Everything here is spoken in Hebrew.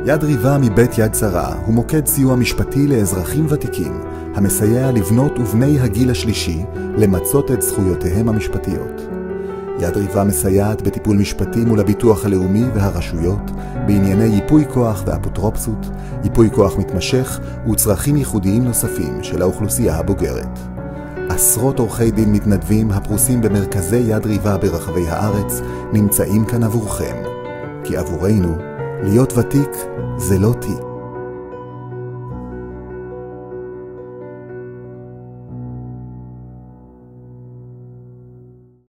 יד ריבה מבית יד שרה הוא מוקד סיוע משפטי לאזרחים ותיקים, המסייע לבנות ובני הגיל השלישי למצות את זכויותיהם המשפטיות. יד ריבה מסייעת בטיפול משפטי מול הביטוח הלאומי והרשויות, בענייני ייפוי כוח ואפוטרופסות, ייפוי כוח מתמשך וצרכים ייחודיים נוספים של האוכלוסייה הבוגרת. עשרות עורכי דין מתנדבים הפרוסים במרכזי יד ריבה ברחבי הארץ נמצאים כאן עבורכם. כי עבורנו, להיות ותיק זה לא תיק.